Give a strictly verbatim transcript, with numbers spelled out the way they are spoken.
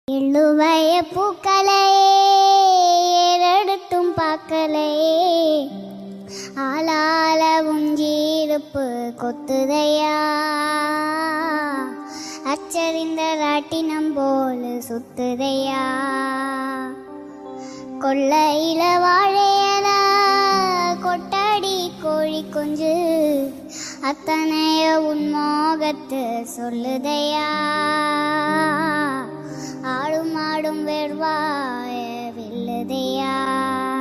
எழுவய பூக்களையே ஏறெடுத்தும் பார்க்கலையே ஆளால உஞ்சீருப்பு கொத்துதையா அச்சரிந்த ராட்டினம் போல சுத்துதையா கொள்ளையில வாழையல கொட்டாடி கோழி குஞ்சு அத்தனைய உன்மோகத்து சொல்லுதையா ஆடும் ஆடும் வெறுவாய வில்லுதையா.